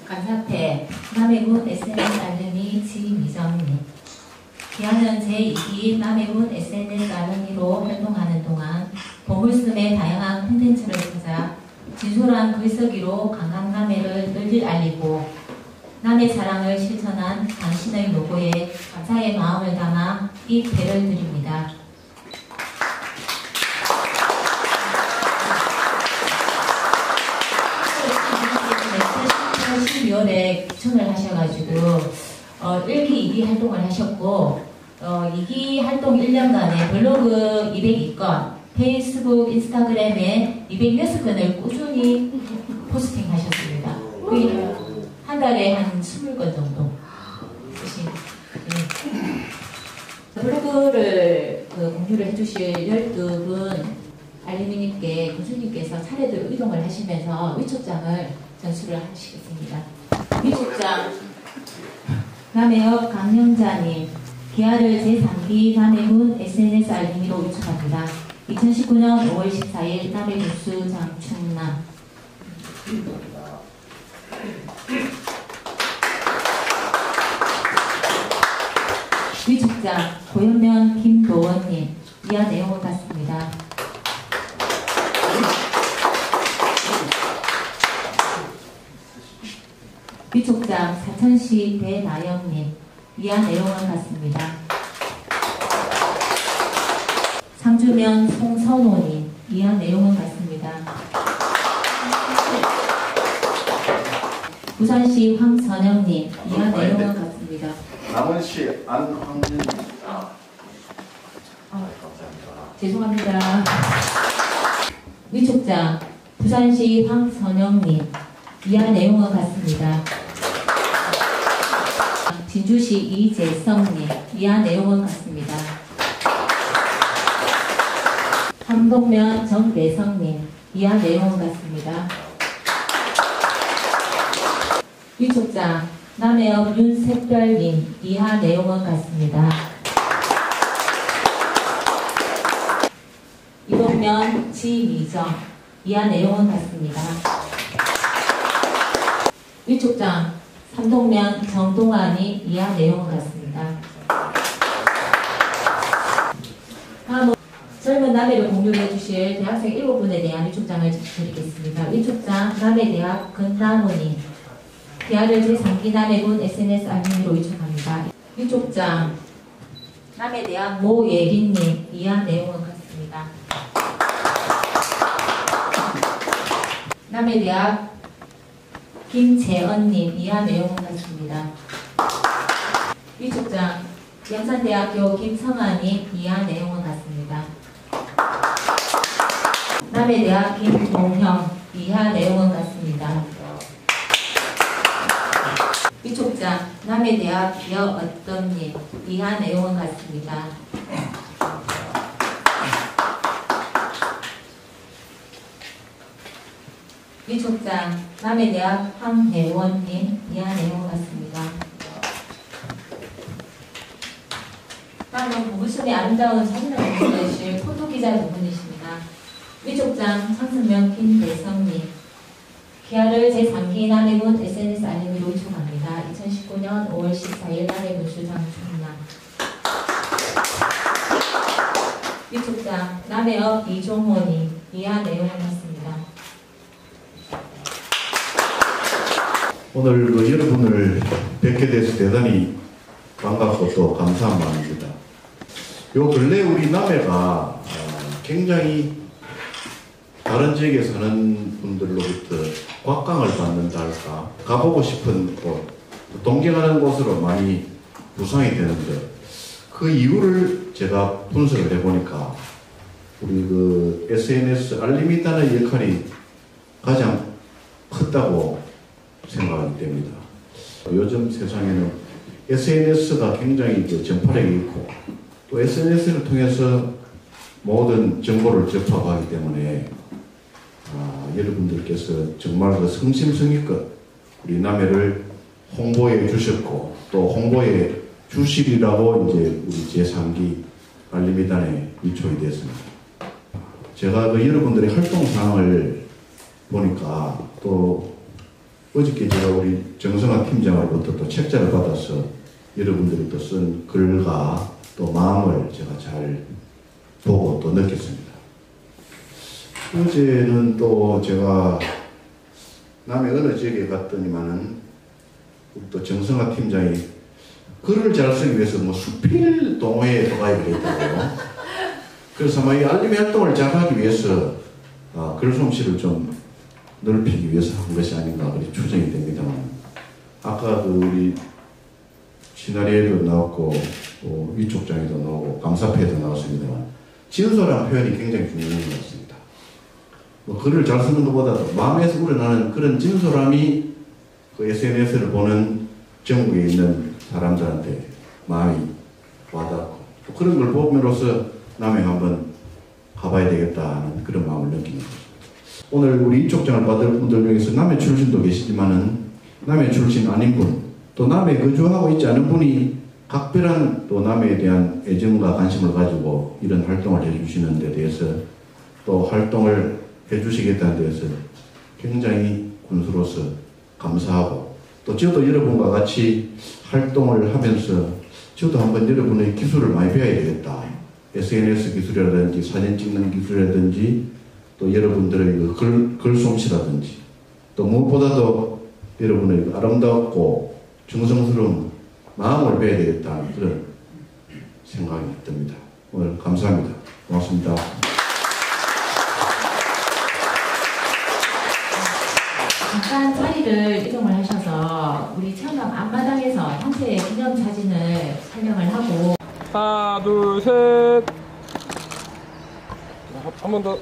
감사패 남해군 SNS 알림이 지미정님. 기아는 제2기 남해군 SNS 알림이로 활동하는 동안 보물섬의 다양한 콘텐츠를 찾아 진솔한 글쓰기로 강남 남해를 널리 알리고 남해 사랑을 실천한 당신의 노고에 감사의 마음을 담아 이 배를 드립니다. 12월에 기촌을 하셔가지고 1기, 2기 활동을 하셨고 2기 활동 1년간에 블로그 202건, 페이스북, 인스타그램에 206건을 꾸준히 포스팅 하셨습니다. 한 달에 한 20건 정도 쓰신. 블로그를 공유를 해주실 12분 알림이님께 교수님께서 차례대로 이동을 하시면서 위촉장을 전수를 하시겠습니다. 위촉장 남해역 강영자님, 기아를 제3기 남해군 SNS 알림이로 위촉합니다. 2019년 5월 14일 남해군수 장충남. 위촉장 고현면 김도원님, 이하 내용은 같습니다. 위촉장 사천시 배나영님, 이하 내용은 같습니다. 상주면 송선호님, 이하 내용은 같습니다. 부산시 황선영님, 이하 내용은 같습니다. 남원시 안황진님. 죄송합니다. 위촉장 부산시 황선영님, 이하 내용은 같습니다. 진주시 이재성님, 이하 내용은 같습니다. 함동면 정대성님, 이하 내용은 같습니다. 위촉장 남해역 윤색별님, 이하 내용은 같습니다. 이동면 지미정, 이하 내용은 같습니다. 위촉장 삼동면 정동환이 이하 내용은 같습니다. 다음은 젊은 남해를 공유해 주실 대학생 7분에 대한 위촉장을 드리겠습니다. 위촉장 남해대학 근남원님, 기아를 제3기 남해군 SNS 알림이로 위촉합니다. 위촉장 남해대학 모예린님, 이하 내용은 같습니다. 남해대학 김재언님, 이하 내용은 같습니다. 위촉장 영산대학교 김성아님, 이하 내용은 같습니다. 남해대학 김동형, 이하 내용은 같습니다. 위촉장 남해대학 여어떤님, 이하 내용은 같습니다. 위촉장 남해대학 황혜원님, 이하 내용은 같습니다. 다음은 보물섬의 아름다운 사진을 공유해주실 포토기자 두 분이십니다. 위촉장 창승명 김대성님, 기아를 제3기 남해군 SNS 알림이로 위촉합니다. 2019년 5월 14일 남해군수 장충남. 위촉장 남해역 이종호님, 이하 내용은 같습니다. 오늘 여러분을 뵙게 돼서 대단히 반갑고 또 감사한 마음입니다. 요 근래 우리 남해가 굉장히 다른 지역에 사는 분들로부터 곽강을 받는다 할까, 가보고 싶은 곳, 동경하는 곳으로 많이 구성이 되는데, 그 이유를 제가 분석을 해보니까 우리 그 SNS 알림이라는 역할이 가장 컸다고 생각이 됩니다. 요즘 세상에는 SNS가 굉장히 전파력이 있고, 또 SNS를 통해서 모든 정보를 접하기 때문에 여러분들께서 정말 그 성심성의껏 우리 남해를 홍보해 주셨고, 또 홍보해 주시리라고 이제 우리 제3기 알림이단에 위촉이 됐습니다. 제가 그 여러분들의 활동 상황을 보니까 또 어저께 제가 우리 정성화 팀장으로부터 또 책자를 받아서 여러분들이 또 쓴 글과 또 마음을 제가 잘 보고 또 느꼈습니다. 어제는 또 제가 남의 어느 지역에 갔더니만은 또 정성화 팀장이 글을 잘 쓰기 위해서 뭐 수필 동호회에 가입을 했다고요. 그래서 이 알림이 활동을 잘 하기 위해서 글솜씨를 좀 넓히기 위해서 한 것이 아닌가 그렇게 추정이 됩니다만, 아까 우리 시나리오에도 나왔고 위촉장에도 나오고 감사패에도 나왔습니다만, 진솔한 표현이 굉장히 중요한 것 같습니다. 글을 잘 쓰는 것보다도 마음에서 우러나는 그런 진솔함이 SNS를 보는 전국에 있는 사람들한테 마음이 와닿고, 또 그런 걸 보면서 남해 한번 가봐야 되겠다 하는 그런 마음을 느끼는 것입니다. 오늘 우리 위촉장을 받을 분들 중에서 남해 출신도 계시지만은 남해 출신 아닌 분, 또 남해 거주하고 있지 않은 분이 각별한 또 남해에 대한 애정과 관심을 가지고 이런 활동을 해주시는 데 대해서, 또 활동을 해주시겠다는 데서 굉장히 군수로서 감사하고, 또 저도 여러분과 같이 활동을 하면서 저도 한번 여러분의 기술을 많이 배워야 되겠다. SNS 기술이라든지 사진 찍는 기술이라든지 또 여러분들의 글솜씨라든지, 또 무엇보다도 여러분의 아름답고 정성스러운 마음을 배워야 되겠다는 그런 생각이 듭니다. 오늘 감사합니다. 고맙습니다. 잠깐 자리를 이동을 하셔서 우리 체험관 앞마당에서 형태의 기념사진을 촬영을 하고, 하나, 둘, 셋. 한 번 더.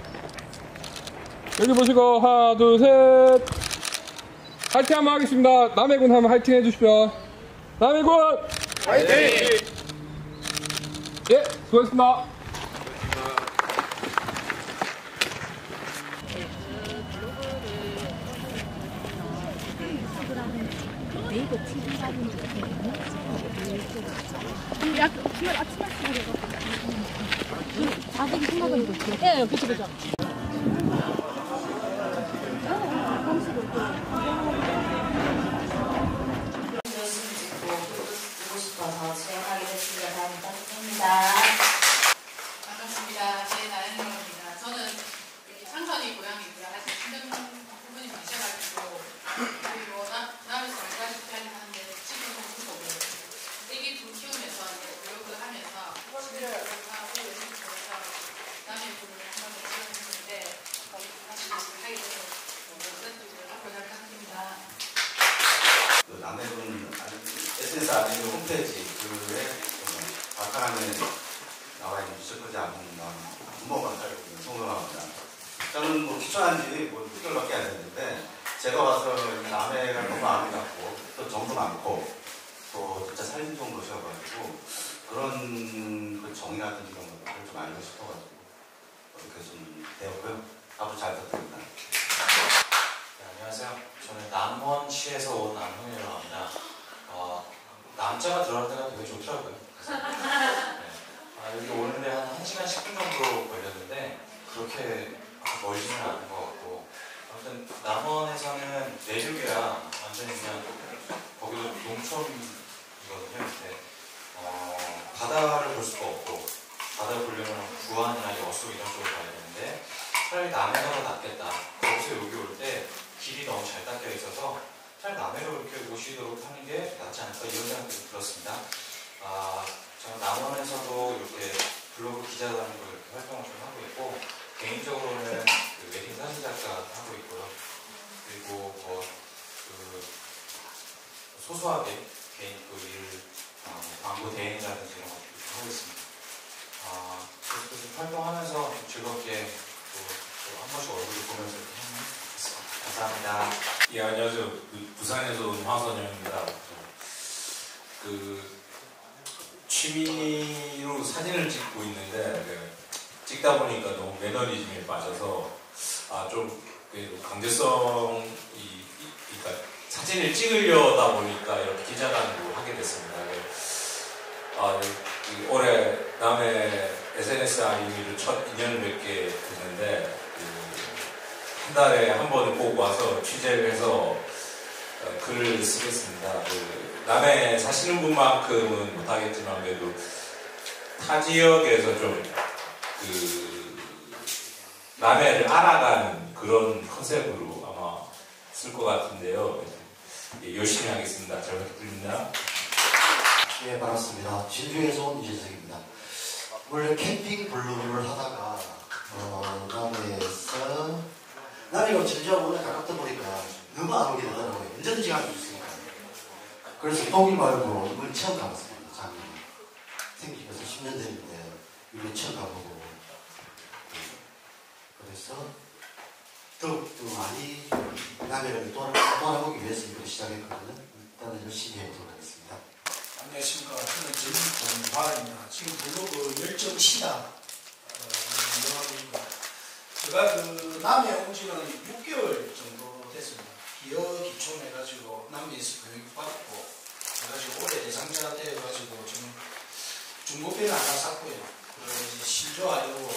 여기 보시고, 하나, 둘, 셋. 화이팅 한번 하겠습니다. 남해군 하면 화이팅 해주십시오. 남해군! 화이팅! 예, 수고했습니다. 네이버 TV 사진 약간 주말 아침 아들이 생각은 좋죠. 예, 그쵸. 반갑습니다. 제 나연입니다. 저는 여기 창선이 고향이고요. 아직 힘든 부분이 많으셔가지고, 그리고 남에서 얼마씩 하는데 지금 공부도 없고, 애기 둘 키우면서 이제 교육을 하면서 친구를 하고 연습을 하고 남의 분을 한번 지원했는데 다시 하게 돼서 뜻을 하고 생각합니다. 남해군 SNS 아니면 홈페이지 글에 박하라는 나와 있는 주석하지 않은 부모가 살고 있는 송동아입니다. 저는 귀촌한 지 6개월밖에 안 됐는데, 제가 와서 남해가 너무 아름답고 또 정도 많고 또 진짜 살림 좋은 곳이어가지고 그런 그 정이라든지 이런 것들을 좀 알고 싶어가지고 이렇게 좀 되었고요. 앞으로 잘 부탁드립니다. 네, 안녕하세요. 저는 남원시에서 온 남훈이라고 합니다. 남자가 들어갈 때가 되게 좋더라고요. 네. 여기 오는데 한 1시간 10분 정도 걸렸는데 그렇게 멀지는 않은 것 같고, 아무튼 남원에서는 내륙이라 완전히 그냥 거기도 농촌이거든요. 근데 바다를 볼 수가 없고, 바다를 보려면 부안이나 여수 이런 쪽으로 가야 되는데 차라리 남해가 더 낫겠다. 거기서 여기 올 때 길이 너무 잘 닦여 있어서 차라리 남해로 이렇게 오시도록 하는 게 낫지 않을까 이런 생각이 들었습니다. 저는 남원에서도 이렇게 블로그 기자라는 걸 이렇게 활동을 좀 하고 있고, 개인적으로는 그 웨딩 사진 작가 하고 있고요. 그리고 소소하게 개인 일, 광고 대행이라든지 이런 것도 하고 있습니다. 그래서 활동하면서 좀 즐겁게 또 한 번씩 얼굴을 보면서 이렇게 하는 것 같습니다. 감사합니다. 예, 안녕하세요. 부산에서 온 화선영입니다. 취미로 사진을 찍고 있는데 찍다 보니까 너무 매너리즘에 빠져서 좀 강제성이, 그러니까 사진을 찍으려다 보니까 이렇게 기자단도 하게 됐습니다. 올해 남해 SNS 아이미를 첫 인연을 맺게 됐는데 한 달에 한 번은 꼭 와서 취재를 해서 글을 쓰겠습니다. 남해 사시는 분만큼은 못하겠지만 그래도 타 지역에서 좀 남해를 알아가는 그런 컨셉으로 아마 쓸 것 같은데요. 열심히 하겠습니다. 잘 부탁드립니다. 예, 반갑습니다. 진주에서 온 이재석입니다. 원래 캠핑 블로그를 하다가 남해가 진주하고 오늘 가깝다 보니까 너무 안 오게 되더라고요. 언제든지 갈 수 있으니까. 그래서 독일 말고 이걸 처음 가봤습니다. 작년에. 생기면서 10년 됐는데 이걸 처음 가보고 그래서 더욱더 많이 남해를 돌아보기 위해서 이걸 시작했거든요. 일단은 열심히 해보도록 하겠습니다. 안녕하십니까. 저는 전화입니다. 지금 블로그 열정 시다 운영하고 있고, 제가 남해 온 지는 6개월 정도 됐습니다. 기여 기촌 해가지고 남해에서 교육받고 해가지고 올해 대상자 되어가지고 지금 중고배는 하나 샀고요. 그리고 이제 신조하려고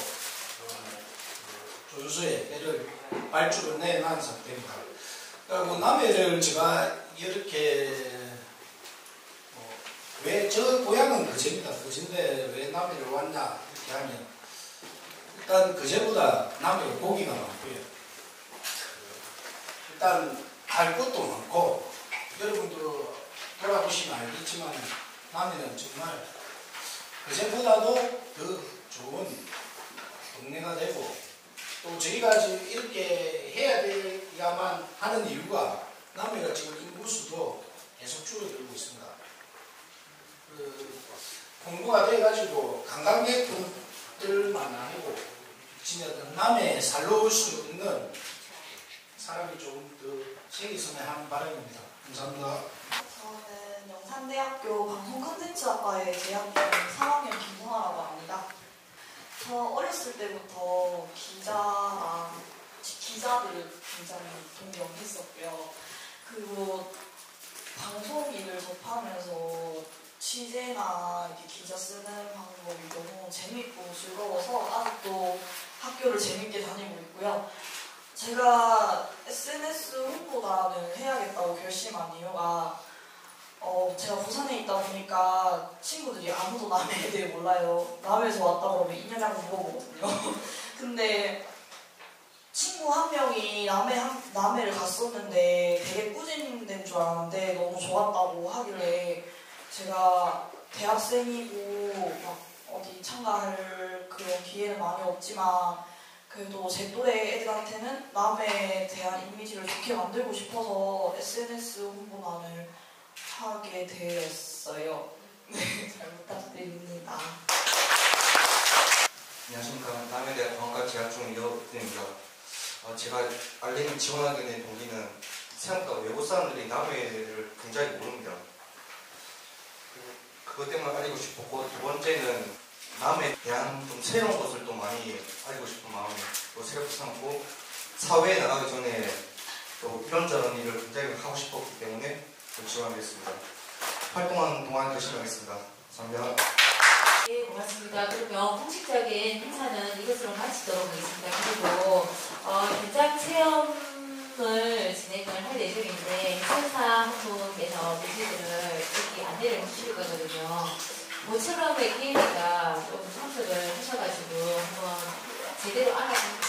조주소에 배를 발주를 내놓은 상태입니다. 그리고 남해를 제가 이렇게 왜 저 고향은 거제입니다. 거제인데 왜 남해를 왔냐 이렇게 하면 일단 거제보다 남해가 고기가 많고요. 일단 갈 곳도 많고 여러분도 돌아보시면 알겠지만 남해는 정말 거제보다도 더 좋은 동네가 되고 또 저희가 지금 이렇게 해야 돼야만 하는 이유가 남해가 지금 인구수도 계속 줄어들고 있습니다. 공부가 돼가지고 관광객들만 아니고 진짜 남해에 살러 올 수 있는 사람이 좀 더 생겼으면 하는 바람입니다. 감사합니다. 저는 영산대학교 방송컨텐츠학과에 재학 중인 3학년 김성아라고 합니다. 저 어렸을 때부터 기자들 굉장히 동경했었고요. 그리고 방송 일을 접하면서 취재나 이렇게 기자 쓰는 방법이 너무 재밌고 즐거워서 아직도 학교를 재밌게 다니고 있고요. 제가 SNS 홍보단을 해야겠다고 결심한 이유가 제가 부산에 있다 보니까 친구들이 아무도 남해에 대해 몰라요. 남해에서 왔다 그러면 인연이라고 물어보거든요. 근데 친구 한 명이 남해를 갔었는데 되게 꾸준된 줄 알았는데 너무 좋았다고 하길래 제가 대학생이고 막 어디 참가할 그런 기회는 많이 없지만 그래도 제 또래 애들한테는 남해에 대한 이미지를 좋게 만들고 싶어서 SNS 홍보단을 하게 되었어요. 네, 잘 부탁드립니다. 안녕하십니까. 남해대학 관광과 재학 중인 여우입니다. 제가 알림을 지원하게 된 동기는 생각보다 외국 사람들이 남해를 굉장히 모릅니다. 그것 때문에 알리고 싶었고, 두 번째는 남해에 대한 좀 새로운 것을 또 많이 알고 싶은 마음이 또 새롭게 삼고, 사회에 나가기 전에 또 이런저런 일을 굉장히 하고 싶었기 때문에 지원하겠습니다. 활동하는 동안 열심히 하겠습니다. 감사합니다. 네, 고맙습니다. 그러면 공식적인 행사는 이것으로 마치도록 하겠습니다. 그리고 현장 체험을 진행을 할 예정인데 행사 한분께서 문제들을 여기 안내를 해주실 거거든요. 모처럼 기회니까 좀 참석을 하셔가지고 한번 제대로 알아보고